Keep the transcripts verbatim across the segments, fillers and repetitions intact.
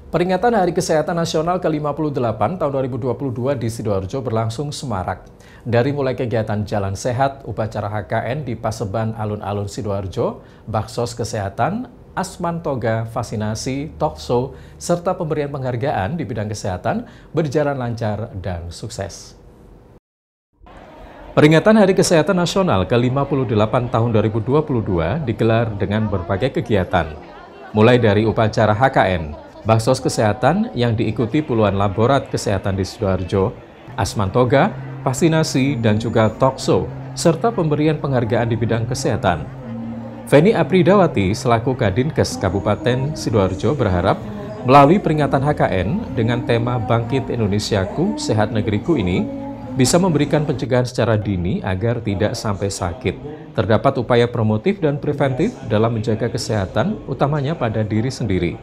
Peringatan Hari Kesehatan Nasional ke lima puluh delapan tahun dua ribu dua puluh dua di Sidoarjo berlangsung semarak. Dari mulai kegiatan Jalan Sehat, upacara H K N di Paseban Alun-Alun Sidoarjo, baksos kesehatan, Asman Toga, vaksinasi, talk show, serta pemberian penghargaan di bidang kesehatan berjalan lancar dan sukses. Peringatan Hari Kesehatan Nasional ke lima puluh delapan tahun dua ribu dua puluh dua digelar dengan berbagai kegiatan, mulai dari upacara H K N, baksos kesehatan yang diikuti puluhan laborat kesehatan di Sidoarjo, Asman Toga, vaksinasi, dan juga talk show, serta pemberian penghargaan di bidang kesehatan. Feni Apridawati selaku Kadinkes Kabupaten Sidoarjo berharap melalui peringatan H K N dengan tema Bangkit Indonesiaku, Sehat Negeriku ini bisa memberikan pencegahan secara dini agar tidak sampai sakit. Terdapat upaya promotif dan preventif dalam menjaga kesehatan, utamanya pada diri sendiri.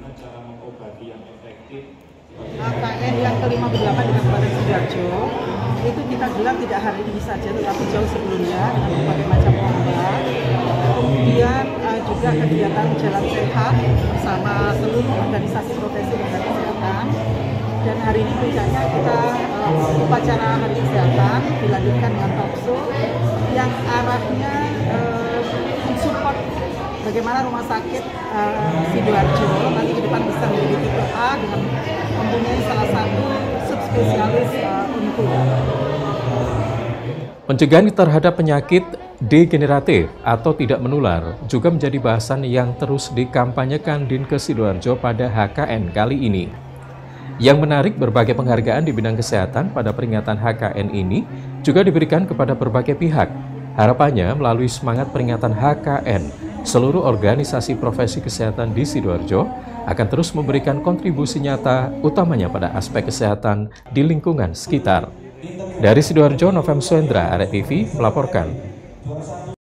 H K N yang ke lima puluh delapan di Kabupaten Sidoarjo itu kita gelar tidak hari ini saja, tetapi jauh sebelumnya dengan berbagai macam lomba. Kemudian uh, juga kegiatan Jalan Sehat bersama seluruh organisasi profesi dan kesehatan. Dan hari ini puncaknya kita uh, upacara Hari Kesehatan dilanjutkan dengan talk show yang arahnya uh, mensupport bagaimana rumah sakit uh, Sidoarjo nanti ke depan bisa menjadi tipe A dengan mempunyai salah satu subspesialis uh, untuk pencegahan terhadap penyakit degeneratif atau tidak menular juga menjadi bahasan yang terus dikampanyekan Dinkes Sidoarjo pada H K N kali ini. Yang menarik, berbagai penghargaan di bidang kesehatan pada peringatan H K N ini juga diberikan kepada berbagai pihak. Harapannya melalui semangat peringatan H K N, seluruh organisasi profesi kesehatan di Sidoarjo akan terus memberikan kontribusi nyata, utamanya pada aspek kesehatan di lingkungan sekitar. Dari Sidoarjo, Novem Suendra, A R E T V melaporkan.